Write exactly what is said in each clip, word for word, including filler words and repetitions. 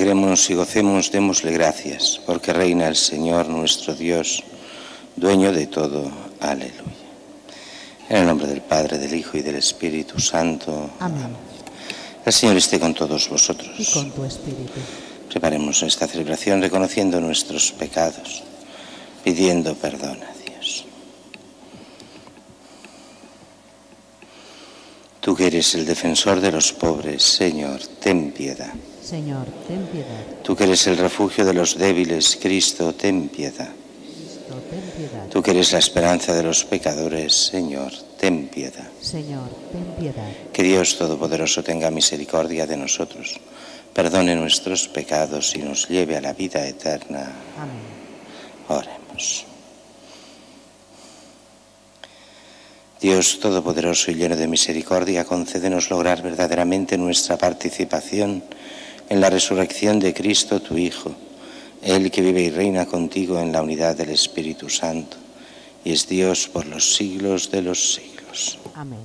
alegremos y gocemos, démosle gracias, porque reina el Señor nuestro Dios, dueño de todo. Aleluya. En el nombre del Padre, del Hijo y del Espíritu Santo. Amén. El Señor esté con todos vosotros. Y con tu espíritu. Preparemos esta celebración reconociendo nuestros pecados, pidiendo perdón a Dios. Tú que eres el defensor de los pobres, Señor, ten piedad. Señor, ten piedad. Tú que eres el refugio de los débiles, Cristo, ten piedad. Cristo, ten piedad. Tú que eres la esperanza de los pecadores, Señor, ten piedad. Señor, ten piedad. Que Dios Todopoderoso tenga misericordia de nosotros, perdone nuestros pecados y nos lleve a la vida eterna. Amén. Oremos. Dios Todopoderoso y lleno de misericordia, concédenos lograr verdaderamente nuestra participación en la resurrección de Cristo, tu Hijo, Él que vive y reina contigo en la unidad del Espíritu Santo, y es Dios por los siglos de los siglos. Amén.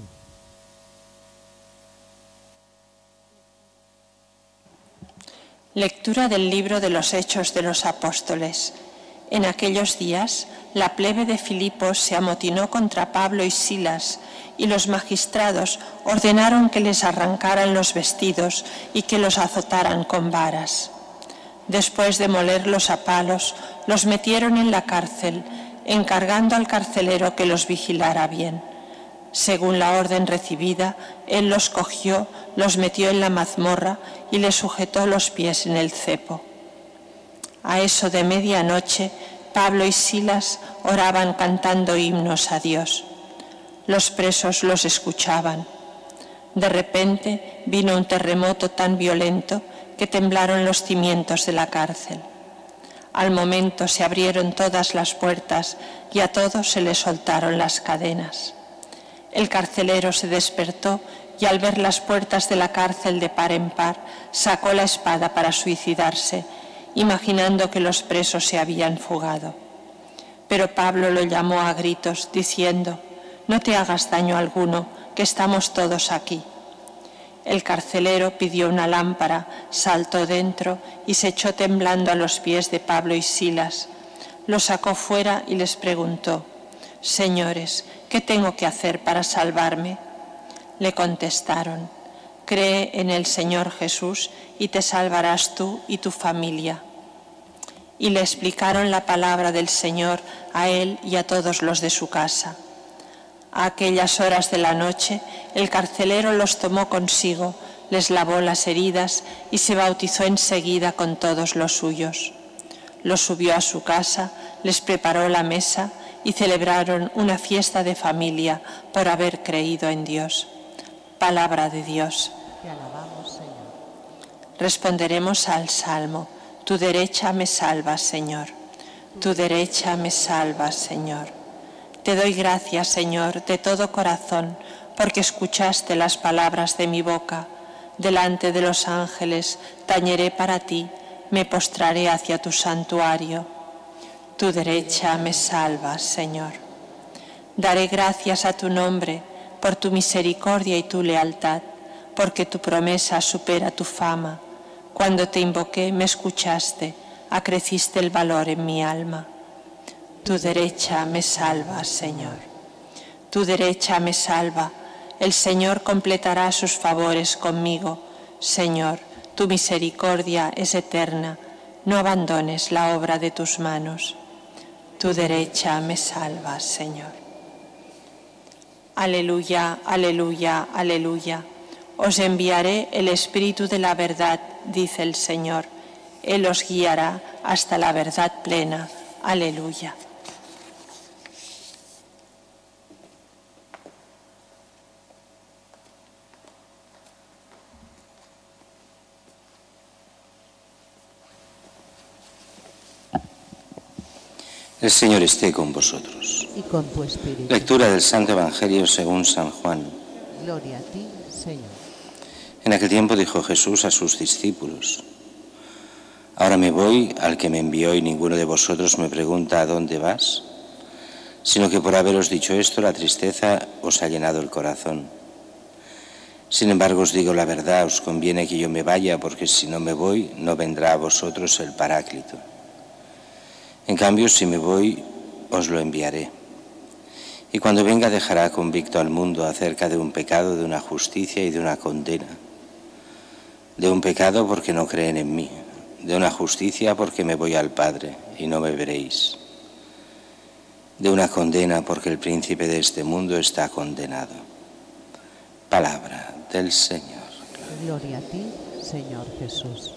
Lectura del libro de los Hechos de los Apóstoles. En aquellos días, la plebe de Filipos se amotinó contra Pablo y Silas, y los magistrados ordenaron que les arrancaran los vestidos y que los azotaran con varas. Después de molerlos a palos, los metieron en la cárcel, encargando al carcelero que los vigilara bien. Según la orden recibida, él los cogió, los metió en la mazmorra y les sujetó los pies en el cepo. A eso de medianoche, Pablo y Silas oraban cantando himnos a Dios. Los presos los escuchaban. De repente vino un terremoto tan violento que temblaron los cimientos de la cárcel. Al momento se abrieron todas las puertas y a todos se les soltaron las cadenas. El carcelero se despertó y al ver las puertas de la cárcel de par en par, sacó la espada para suicidarse, imaginando que los presos se habían fugado. Pero Pablo lo llamó a gritos, diciendo: «No te hagas daño alguno, que estamos todos aquí». El carcelero pidió una lámpara, saltó dentro y se echó temblando a los pies de Pablo y Silas. Los sacó fuera y les preguntó: «Señores, ¿qué tengo que hacer para salvarme?». Le contestaron: «Cree en el Señor Jesús y te salvarás tú y tu familia». Y le explicaron la palabra del Señor a él y a todos los de su casa. A aquellas horas de la noche, el carcelero los tomó consigo, les lavó las heridas y se bautizó enseguida con todos los suyos. Los subió a su casa, les preparó la mesa y celebraron una fiesta de familia por haber creído en Dios. Palabra de Dios. Te alabamos, Señor. Responderemos al Salmo: Tu derecha me salva, Señor. Tu derecha me salva, Señor. Te doy gracias, Señor, de todo corazón, porque escuchaste las palabras de mi boca. Delante de los ángeles tañeré para ti, me postraré hacia tu santuario. Tu derecha me salva, Señor. Daré gracias a tu nombre por tu misericordia y tu lealtad, porque tu promesa supera tu fama. Cuando te invoqué, me escuchaste, acreciste el valor en mi alma. Tu derecha me salva, Señor. Tu derecha me salva. El Señor completará sus favores conmigo. Señor, tu misericordia es eterna. No abandones la obra de tus manos. Tu derecha me salva, Señor. Aleluya, aleluya, aleluya. Os enviaré el Espíritu de la verdad, dice el Señor. Él os guiará hasta la verdad plena. Aleluya. El Señor esté con vosotros. Y con tu espíritu. Lectura del Santo Evangelio según San Juan. Gloria a ti, Señor. En aquel tiempo dijo Jesús a sus discípulos: «Ahora me voy al que me envió y ninguno de vosotros me pregunta ¿a dónde vas?, sino que por haberos dicho esto la tristeza os ha llenado el corazón. Sin embargo, os digo la verdad, os conviene que yo me vaya, porque si no me voy, no vendrá a vosotros el Paráclito. En cambio, si me voy, os lo enviaré. Y cuando venga dejará convicto al mundo acerca de un pecado, de una justicia y de una condena. De un pecado porque no creen en mí, de una justicia porque me voy al Padre y no me veréis. De una condena porque el príncipe de este mundo está condenado. Palabra del Señor. Gloria a ti, Señor Jesús.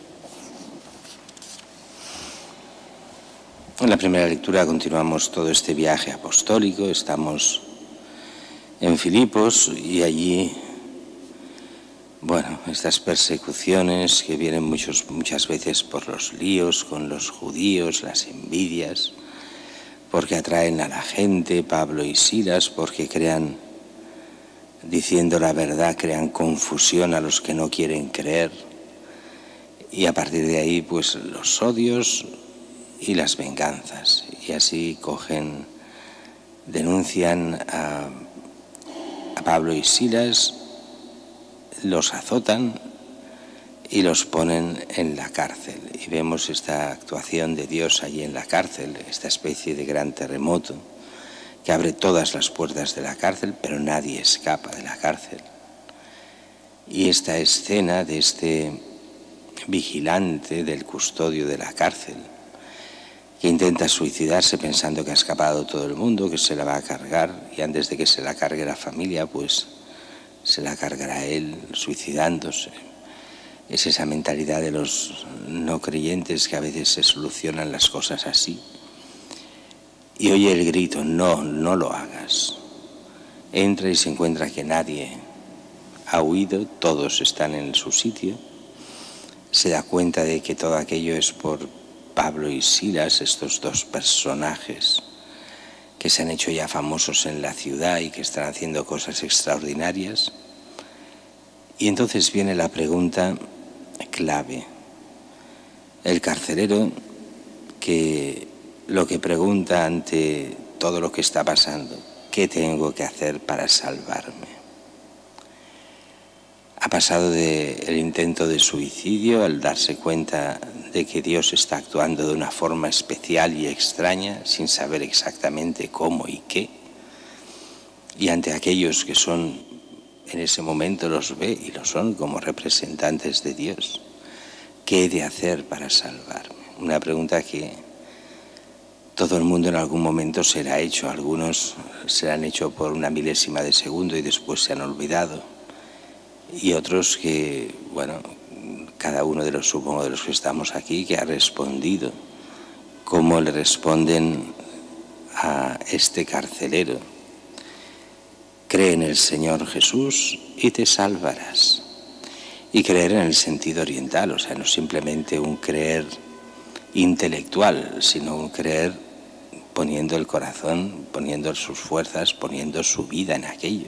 En la primera lectura continuamos todo este viaje apostólico. Estamos en Filipos y allí, bueno, estas persecuciones que vienen muchos, muchas veces por los líos con los judíos, las envidias, porque atraen a la gente, Pablo y Silas, porque crean, diciendo la verdad, crean confusión a los que no quieren creer. Y a partir de ahí, pues los odios y las venganzas. Y así cogen, denuncian a, a Pablo y Silas, los azotan y los ponen en la cárcel. Y vemos esta actuación de Dios allí en la cárcel, esta especie de gran terremoto que abre todas las puertas de la cárcel, pero nadie escapa de la cárcel. Y esta escena de este vigilante, del custodio de la cárcel, que intenta suicidarse pensando que ha escapado todo el mundo, que se la va a cargar, y antes de que se la cargue la familia, pues se la cargará él suicidándose. Es esa mentalidad de los no creyentes que a veces se solucionan las cosas así. Y oye el grito, no, no lo hagas. Entra y se encuentra que nadie ha huido, todos están en su sitio. Se da cuenta de que todo aquello es por Pablo y Silas, estos dos personajes que se han hecho ya famosos en la ciudad y que están haciendo cosas extraordinarias. Y entonces viene la pregunta clave. El carcelero, que lo que pregunta ante todo lo que está pasando, ¿qué tengo que hacer para salvarme? Ha pasado del intento de suicidio al darse cuenta de que Dios está actuando de una forma especial y extraña, sin saber exactamente cómo y qué. Y ante aquellos que son, en ese momento los ve y lo son como representantes de Dios, ¿qué he de hacer para salvarme? Una pregunta que todo el mundo en algún momento se la ha hecho. Algunos se la han hecho por una milésima de segundo y después se han olvidado. Y otros que, bueno, cada uno de los, supongo, de los que estamos aquí, que ha respondido. ¿Cómo le responden a este carcelero? Cree en el Señor Jesús y te salvarás. Y creer en el sentido oriental, o sea, no simplemente un creer intelectual, sino un creer poniendo el corazón, poniendo sus fuerzas, poniendo su vida en aquello.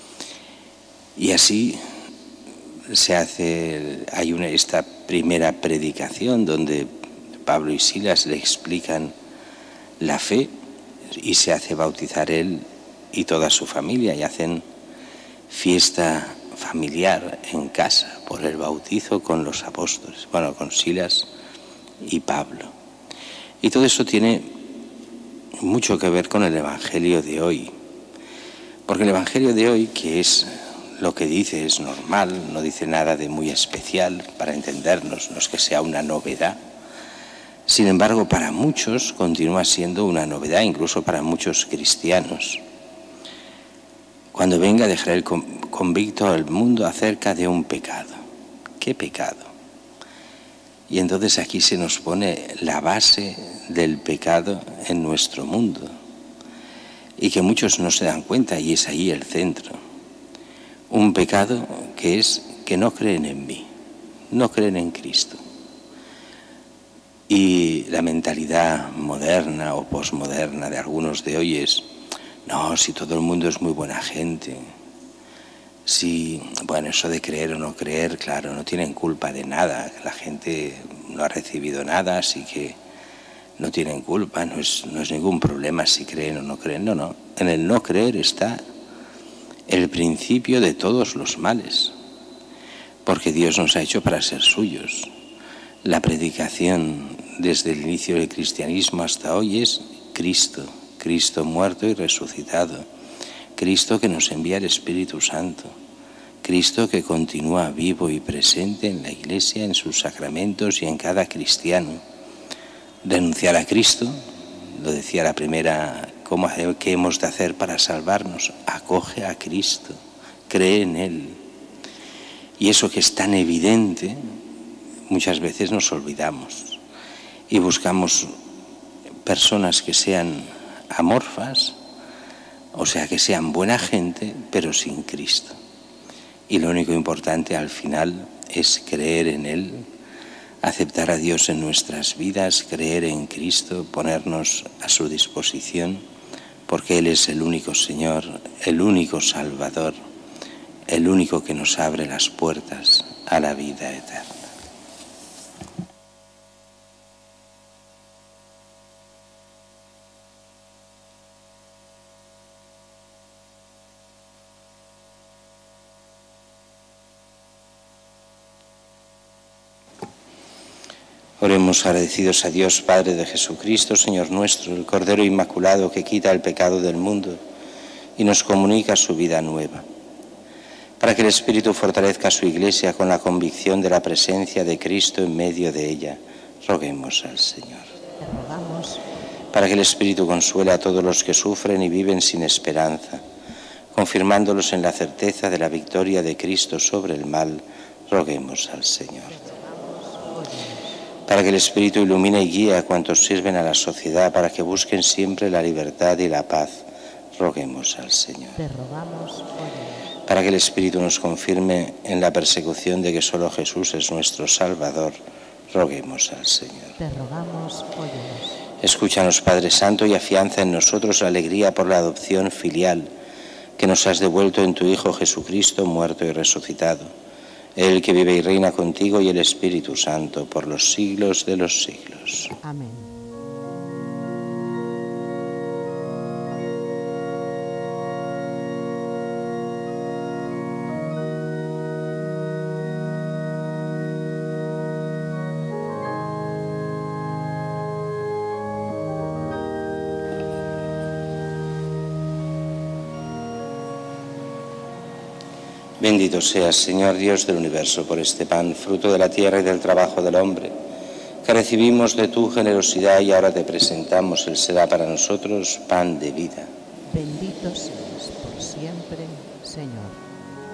Y así se hace, hay una, esta primera predicación donde Pablo y Silas le explican la fe y se hace bautizar él y toda su familia y hacen fiesta familiar en casa por el bautizo con los apóstoles, bueno, con Silas y Pablo. Y todo eso tiene mucho que ver con el Evangelio de hoy, porque el Evangelio de hoy, que es lo que dice, es normal, no dice nada de muy especial para entendernos, no es que sea una novedad. Sin embargo, para muchos continúa siendo una novedad, incluso para muchos cristianos. Cuando venga dejará el convicto al mundo acerca de un pecado. ¿Qué pecado? Y entonces aquí se nos pone la base del pecado en nuestro mundo y que muchos no se dan cuenta, y es ahí el centro. Un pecado que es que no creen en mí, no creen en Cristo. Y la mentalidad moderna o posmoderna de algunos de hoy es, no, si todo el mundo es muy buena gente, si, bueno, eso de creer o no creer, claro, no tienen culpa de nada, la gente no ha recibido nada, así que no tienen culpa, no es, no es ningún problema si creen o no creen, no, no, en el no creer está el principio de todos los males, porque Dios nos ha hecho para ser suyos. La predicación desde el inicio del cristianismo hasta hoy es Cristo, Cristo muerto y resucitado, Cristo que nos envía el Espíritu Santo, Cristo que continúa vivo y presente en la Iglesia, en sus sacramentos y en cada cristiano. Renunciar a Cristo, lo decía la primera, ¿cómo, ¿qué hemos de hacer para salvarnos? Acoge a Cristo, cree en Él. Y eso que es tan evidente, muchas veces nos olvidamos y buscamos personas que sean amorfas, o sea, que sean buena gente, pero sin Cristo. Y lo único importante al final es creer en Él, aceptar a Dios en nuestras vidas, creer en Cristo, ponernos a su disposición, porque Él es el único Señor, el único Salvador, el único que nos abre las puertas a la vida eterna. Oremos agradecidos a Dios, Padre de Jesucristo, Señor nuestro, el Cordero Inmaculado que quita el pecado del mundo y nos comunica su vida nueva. Para que el Espíritu fortalezca a su Iglesia con la convicción de la presencia de Cristo en medio de ella, roguemos al Señor. Para que el Espíritu consuele a todos los que sufren y viven sin esperanza, confirmándolos en la certeza de la victoria de Cristo sobre el mal, roguemos al Señor. Para que el Espíritu ilumine y guíe a cuantos sirven a la sociedad, para que busquen siempre la libertad y la paz, roguemos al Señor. Te rogamos, Para que el Espíritu nos confirme en la persecución de que solo Jesús es nuestro Salvador, roguemos al Señor. Te rogamos, óyenos. Escúchanos, Padre Santo, y afianza en nosotros la alegría por la adopción filial que nos has devuelto en tu Hijo Jesucristo, muerto y resucitado. Él que vive y reina contigo y el Espíritu Santo por los siglos de los siglos. Amén. Bendito seas, Señor Dios del universo, por este pan, fruto de la tierra y del trabajo del hombre, que recibimos de tu generosidad y ahora te presentamos. Él será para nosotros pan de vida. Bendito seas por siempre, Señor.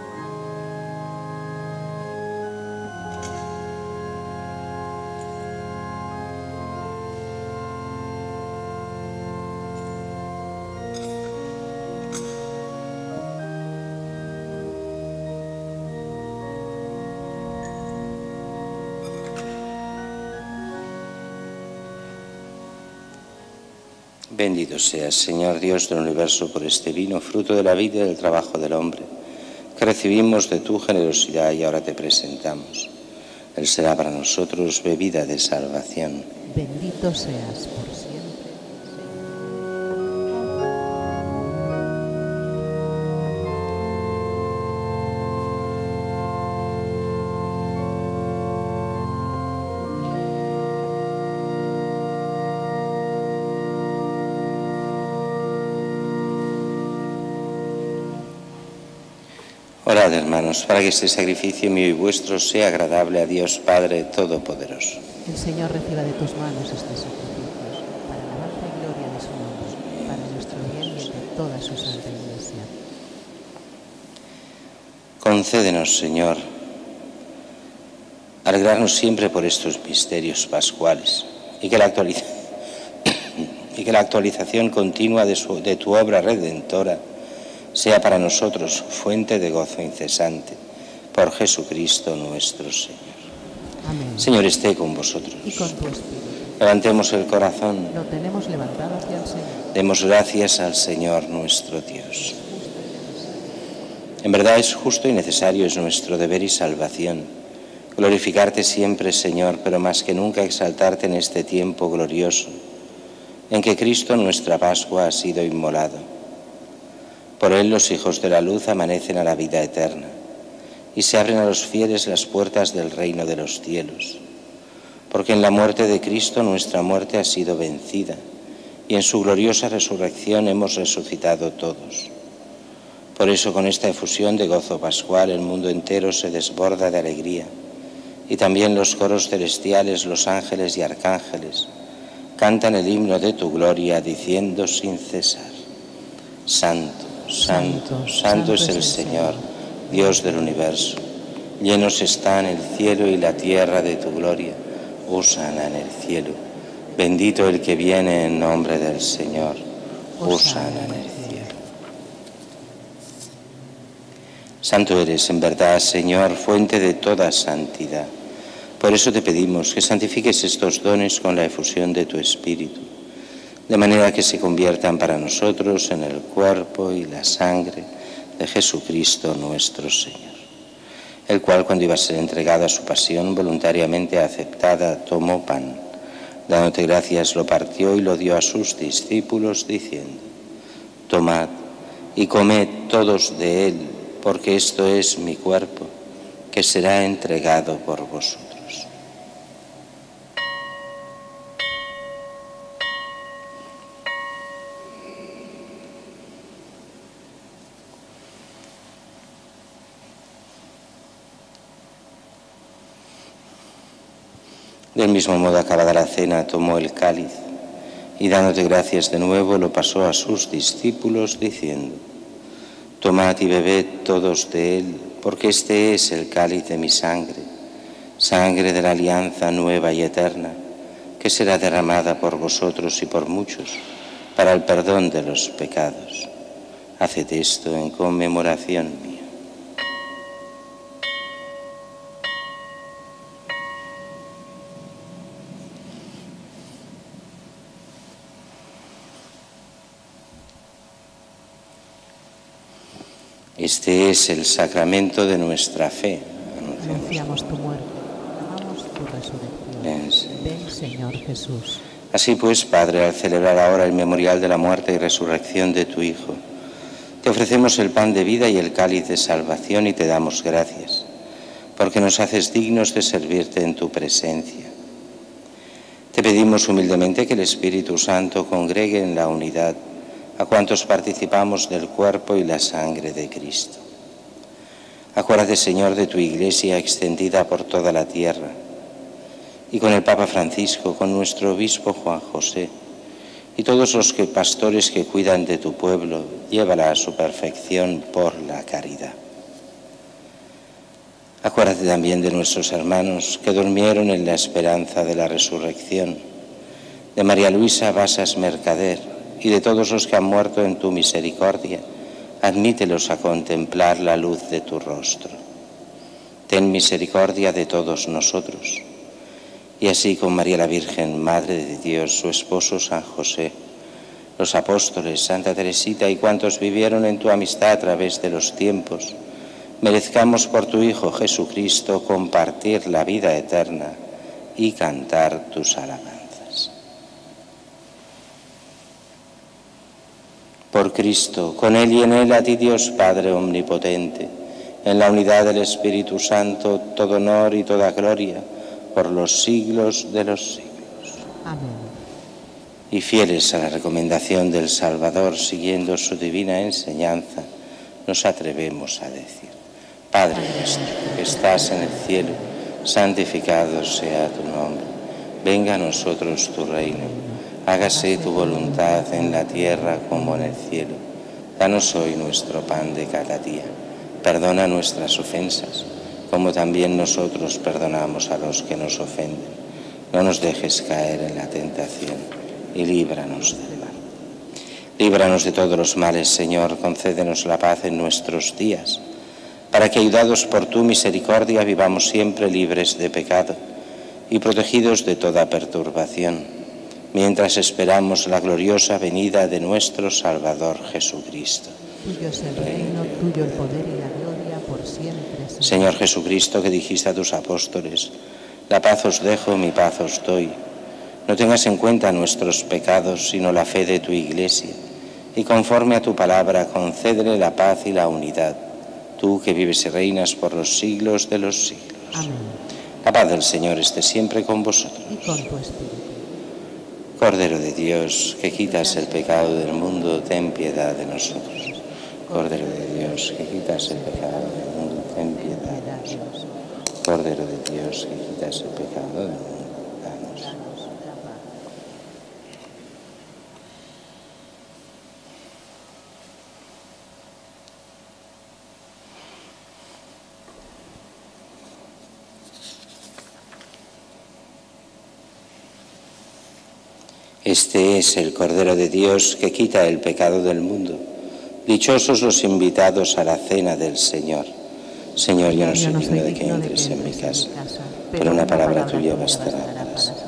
Bendito seas, Señor Dios del universo, por este vino, fruto de la vida y del trabajo del hombre, que recibimos de tu generosidad y ahora te presentamos. Él será para nosotros bebida de salvación. Bendito seas por siempre. Orad, hermanos, para que este sacrificio mío y vuestro sea agradable a Dios Padre Todopoderoso. El Señor reciba de tus manos estos sacrificios, para alabanza y gloria de su nombre, para nuestro bien y el de toda su santa Iglesia. Concédenos, Señor, alegrarnos siempre por estos misterios pascuales y que la, actualiza y que la actualización continua de, su, de tu obra redentora sea para nosotros fuente de gozo incesante, por Jesucristo nuestro Señor. Amén. Señor, esté con vosotros. Y con tu espíritu. Levantemos el corazón. Lo tenemos levantado hacia el Señor. Demos gracias al Señor nuestro Dios. En verdad es justo y necesario, es nuestro deber y salvación, glorificarte siempre, Señor, pero más que nunca exaltarte en este tiempo glorioso, en que Cristo, nuestra Pascua, ha sido inmolado. Por él los hijos de la luz amanecen a la vida eterna, y se abren a los fieles las puertas del reino de los cielos. Porque en la muerte de Cristo nuestra muerte ha sido vencida, y en su gloriosa resurrección hemos resucitado todos. Por eso, con esta efusión de gozo pascual, el mundo entero se desborda de alegría, y también los coros celestiales, los ángeles y arcángeles, cantan el himno de tu gloria, diciendo sin cesar: Santo, santo, santo es el Señor, Dios del universo. Llenos están el cielo y la tierra de tu gloria. Hosana en el cielo. Bendito el que viene en nombre del Señor. Hosana en el cielo. Santo eres, en verdad, Señor, fuente de toda santidad. Por eso te pedimos que santifiques estos dones con la efusión de tu Espíritu, de manera que se conviertan para nosotros en el cuerpo y la sangre de Jesucristo nuestro Señor, el cual, cuando iba a ser entregado a su pasión voluntariamente aceptada, tomó pan, dándote gracias, lo partió y lo dio a sus discípulos, diciendo: Tomad y comed todos de él, porque esto es mi cuerpo, que será entregado por vosotros. Del mismo modo, acabada la cena, tomó el cáliz y, dándote gracias de nuevo, lo pasó a sus discípulos, diciendo: Tomad y bebed todos de él, porque este es el cáliz de mi sangre, sangre de la alianza nueva y eterna, que será derramada por vosotros y por muchos para el perdón de los pecados. Haced esto en conmemoración mía. Este es el sacramento de nuestra fe. Anunciamos tu muerte, amamos tu resurrección. Ven, Señor. Ven, Señor Jesús. Así pues, Padre, al celebrar ahora el memorial de la muerte y resurrección de tu Hijo, te ofrecemos el pan de vida y el cáliz de salvación y te damos gracias, porque nos haces dignos de servirte en tu presencia. Te pedimos humildemente que el Espíritu Santo congregue en la unidad a cuantos participamos del cuerpo y la sangre de Cristo. Acuérdate, Señor, de tu Iglesia extendida por toda la tierra, y con el Papa Francisco, con nuestro obispo Juan José, y todos los que, pastores que cuidan de tu pueblo, llévala a su perfección por la caridad. Acuérdate también de nuestros hermanos que durmieron en la esperanza de la resurrección, de María Luisa Basas Mercader, y de todos los que han muerto en tu misericordia, admítelos a contemplar la luz de tu rostro. Ten misericordia de todos nosotros. Y así con María la Virgen, Madre de Dios, su esposo San José, los apóstoles, Santa Teresita y cuantos vivieron en tu amistad a través de los tiempos, merezcamos por tu Hijo Jesucristo compartir la vida eterna y cantar tus alabanzas. Por Cristo, con Él y en Él, a ti Dios Padre Omnipotente, en la unidad del Espíritu Santo, todo honor y toda gloria, por los siglos de los siglos. Amén. Y fieles a la recomendación del Salvador, siguiendo su divina enseñanza, nos atrevemos a decir: Padre nuestro, que estás en el cielo, santificado sea tu nombre. Venga a nosotros tu reino. Hágase tu voluntad en la tierra como en el cielo. Danos hoy nuestro pan de cada día. Perdona nuestras ofensas, como también nosotros perdonamos a los que nos ofenden. No nos dejes caer en la tentación y líbranos del mal. Líbranos de todos los males, Señor, concédenos la paz en nuestros días, para que, ayudados por tu misericordia, vivamos siempre libres de pecado y protegidos de toda perturbación, mientras esperamos la gloriosa venida de nuestro Salvador Jesucristo. Tuyo es el reino, tuyo el poder y la gloria por siempre. Señor, Señor Jesucristo, que dijiste a tus apóstoles: la paz os dejo, mi paz os doy. No tengas en cuenta nuestros pecados, sino la fe de tu Iglesia, y conforme a tu palabra concédele la paz y la unidad, tú que vives y reinas por los siglos de los siglos. Amén. La paz del Señor esté siempre con vosotros. Y con tu espíritu. Cordero de Dios, que quitas el pecado del mundo, ten piedad de nosotros. Cordero de Dios, que quitas el pecado del mundo, ten piedad de nosotros. Cordero de Dios, que quitas el pecado del mundo, danos. Este es el Cordero de Dios que quita el pecado del mundo. Dichosos los invitados a la cena del Señor. Señor, yo no soy digno de que entres en mi casa, pero una palabra tuya bastará para salvar.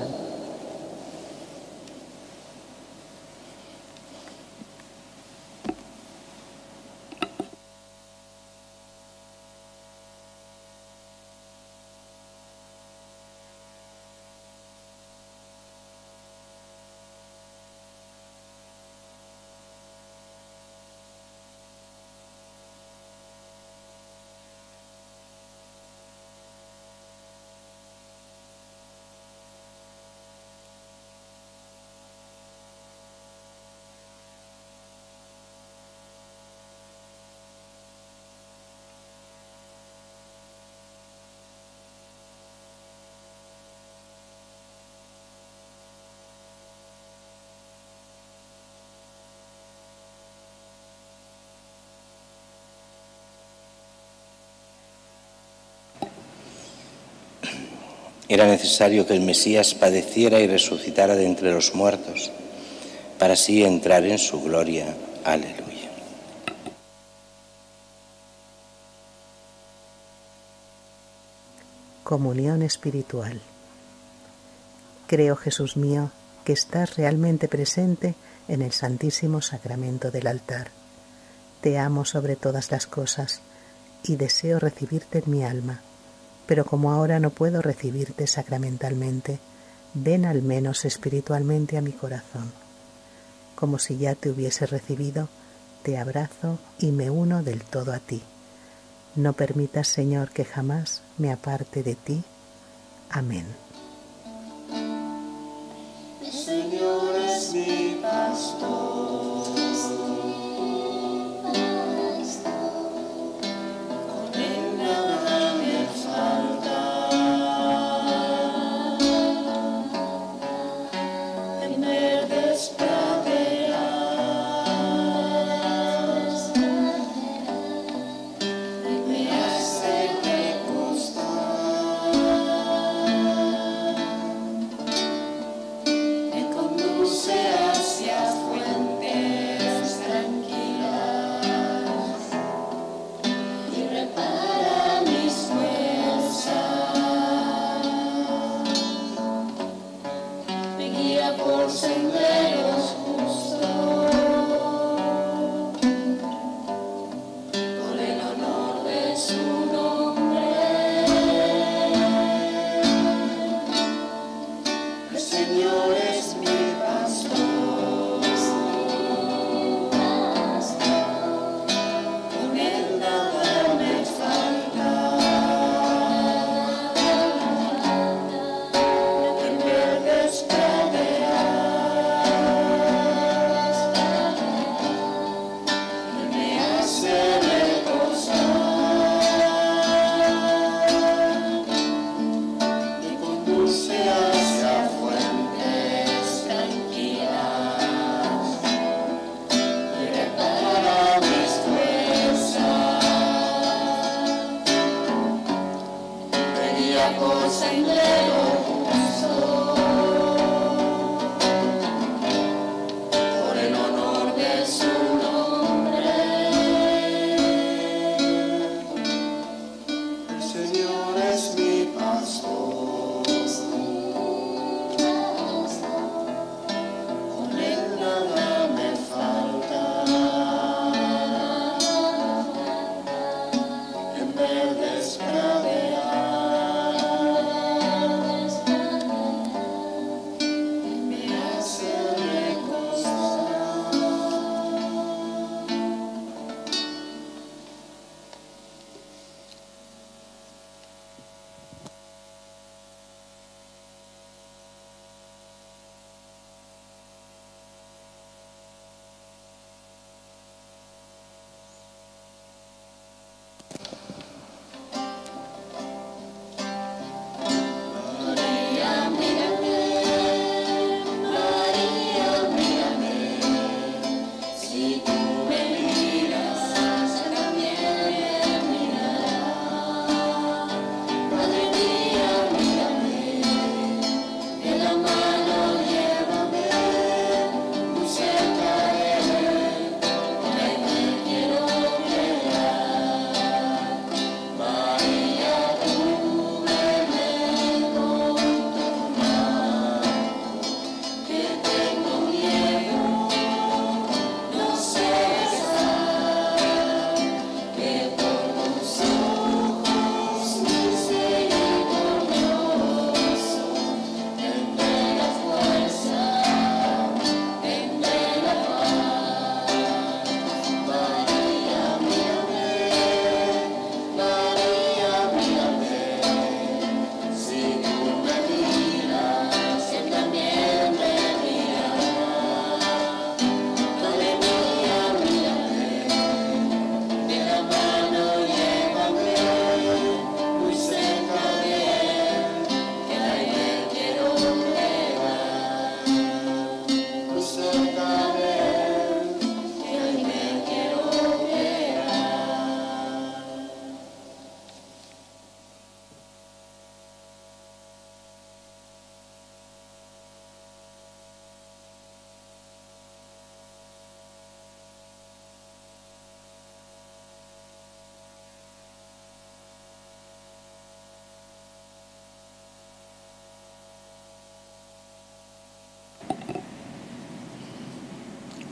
Era necesario que el Mesías padeciera y resucitara de entre los muertos, para así entrar en su gloria. Aleluya. Comunión espiritual. Creo, Jesús mío, que estás realmente presente en el Santísimo Sacramento del altar. Te amo sobre todas las cosas y deseo recibirte en mi alma. Pero como ahora no puedo recibirte sacramentalmente, ven al menos espiritualmente a mi corazón. Como si ya te hubiese recibido, te abrazo y me uno del todo a ti. No permitas, Señor, que jamás me aparte de ti. Amén. El Señor es mi pastor. Hacia fuente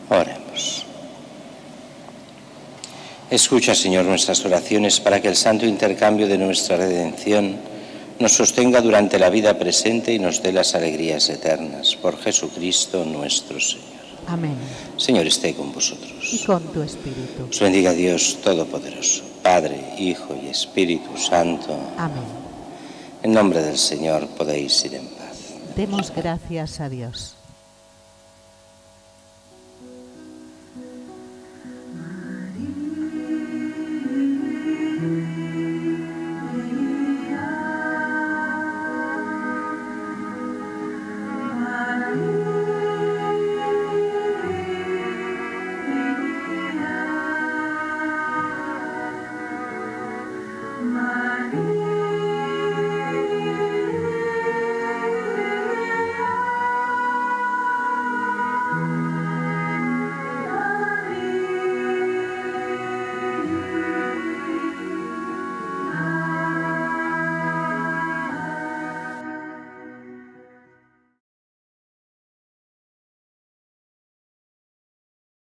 Oremos. Escucha, Señor, nuestras oraciones para que el santo intercambio de nuestra redención nos sostenga durante la vida presente y nos dé las alegrías eternas. Por Jesucristo nuestro Señor. Amén. Señor, esté con vosotros. Y con tu espíritu. Os bendiga Dios Todopoderoso, Padre, Hijo y Espíritu Santo. Amén. En nombre del Señor podéis ir en paz. Demos gracias a Dios.